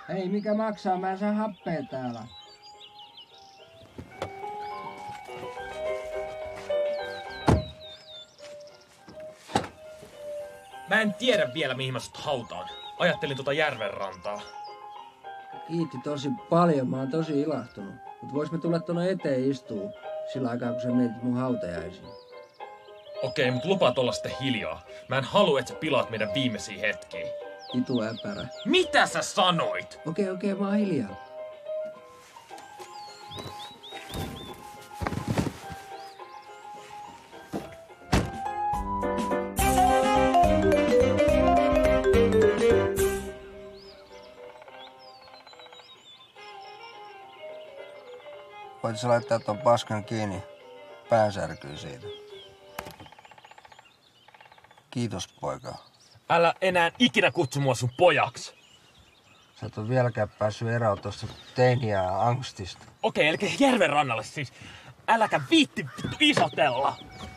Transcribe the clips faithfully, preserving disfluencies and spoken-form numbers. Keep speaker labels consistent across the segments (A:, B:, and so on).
A: Ei, mikä maksaa? Mä en saa happea täällä.
B: Mä en tiedä vielä, mihin mä sut hautaan. Ajattelin tota järvenrantaa.
A: Kiitti tosi paljon, mä oon tosi ilahtunut. Mut vois me tulla tonne eteen istuu sillä aikaa, kun sä mietit mun hautajaisiin.
B: Okei, mut lupaat olla sitten hiljaa. Mä en halua, että sä pilaat meidän viimeisiä hetkiä.
A: Vitu äpärä.
B: Mitä sä sanoit?
A: Okei, okei, mä oon hiljaa.
C: Voit sä laittaa ton paskan kiinni? Pää särkyy siitä. Kiitos, poika.
B: Älä enää ikinä kutsu mua sun pojaksi.
C: Sä et oo vieläkään päässyt eroon tosta teiniä angstista.
B: Okei, eli järven rannalle siis. Äläkä viitti vittu isotella.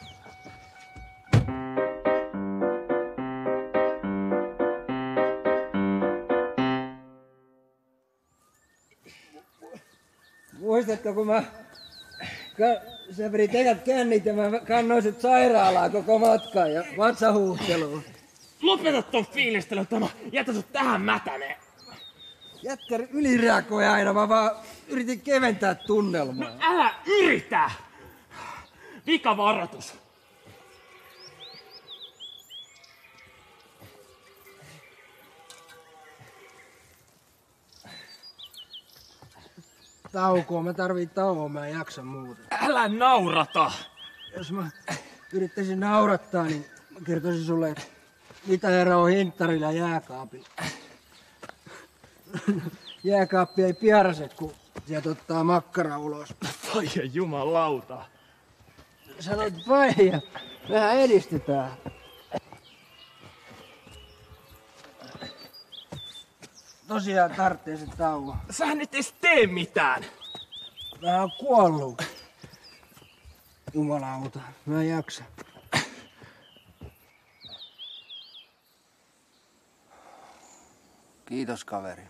A: Muistatko, kun mä... Sä vedit ekat kännit ja mä kannoin sut sairaalaan koko matkan ja vatsahuhteluun.
B: Lopeta ton fiilistelyn, Tama. Jätä sut tähän mätäneen.
A: Jätkä ylireagoi aina, mä vaan yritin keventää tunnelmaa.
B: No älä yritä! Vikavaroitus.
A: Taukoa, mä tarviin taukoa, mä en jaksa muuta.
B: Älä naurata!
A: Jos mä yrittäisin naurattaa, niin mä kertoisin sulle, että mitä eroa on hinttarilla ja jääkaapilla. Jääkaappi ei pierase, kun sieltä ottaa makkara ulos.
B: Vai jumalauta.
A: Sanoit vai ja vähän edistetään. Tosiaan tarvitsee se tauko.
B: Sähän et edes tee mitään.
A: Mä oon kuollut. Jumalauta, mä en jaksa.
C: Kiitos, kaveri.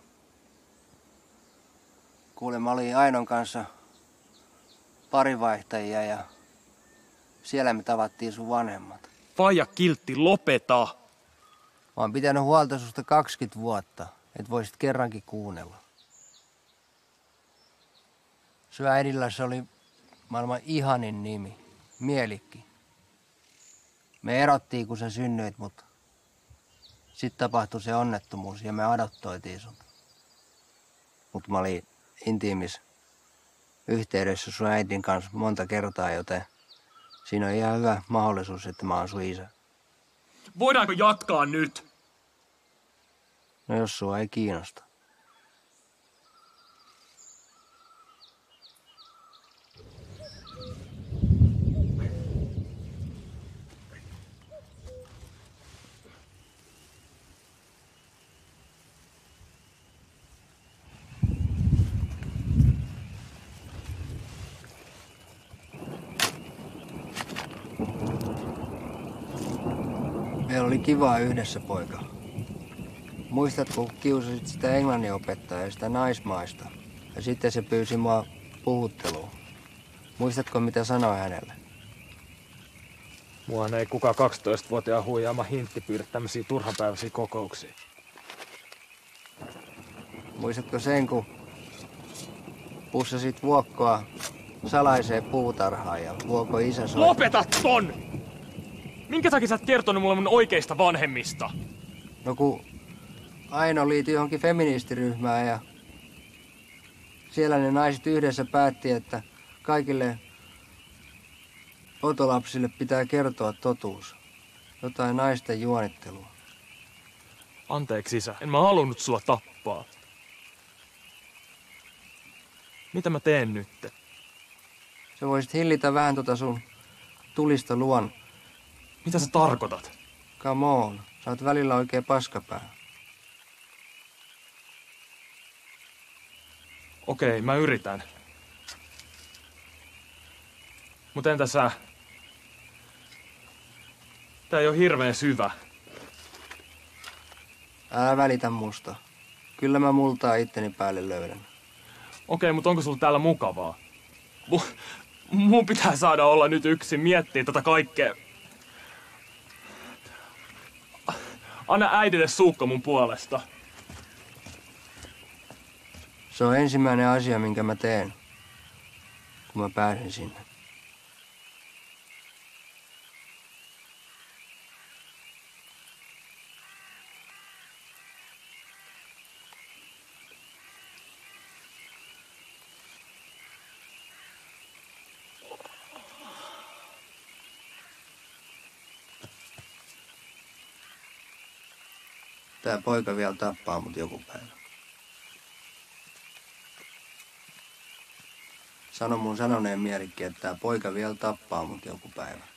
C: Kuule, mä olin Ainon kanssa parivaihtajia ja siellä me tavattiin sun vanhemmat.
B: Faija kiltti, lopeta.
C: Mä oon pitänyt huolta susta kaksikymmentä vuotta, et voisit kerrankin kuunnella. Sun äidillä se oli maailman ihanin nimi, Mielikki. Me erottiin, kun sä synnyit, mutta sitten tapahtui se onnettomuus ja me adoptoitiin sut. Mut mä olin intiimis yhteydessä sun äidin kanssa monta kertaa, joten siinä on ihan hyvä mahdollisuus, että mä oon sun isä.
B: Voidaanko jatkaa nyt?
C: No jos sua ei kiinnosta. Meillä oli kivaa yhdessä, poika. Muistatko, kun kiusasit sitä englannin opettajaa ja sitä naismaista? Ja sitten se pyysi mua puhutteluun. Muistatko, mitä sanoin hänelle?
B: Mua ei kukaan kaksitoistavuotiaan huijaama hintti pyydä tämmösiä turhapäiväisiä kokouksia.
C: Muistatko sen, kun pussasit vuokkoa salaiseen puutarhaan ja vuoko isä soi...
B: Lopeta ton! Minkä takia sä et kertonut mulle mun oikeista vanhemmista?
C: No kun Aino liityi johonkin feministiryhmään ja siellä ne naiset yhdessä päätti, että kaikille otolapsille pitää kertoa totuus. Jotain naisten juonittelua.
B: Anteeksi isä, en mä halunnut sua tappaa. Mitä mä teen nyt?
C: Sä voisit hillitä vähän tota sun tulista luon.
B: Mitä sä tarkoitat?
C: Come on, sä oot välillä oikein paskapää.
B: Okei, mä yritän. Mut entä sä? Tää ei oo hirveen syvä.
C: Älä välitä musta. Kyllä mä multaa itteni päälle löydän.
B: Okei, mutta onko sulla täällä mukavaa? Mu- mun pitää saada olla nyt yksin, miettiä tätä kaikkea. Anna äidille suukka mun puolesta.
C: Se on ensimmäinen asia, minkä mä teen, kun mä pääsen sinne. Tää poika vielä tappaa mut joku päivä. Sano mun sanoneen mielikki, että tää poika vielä tappaa mut joku päivä.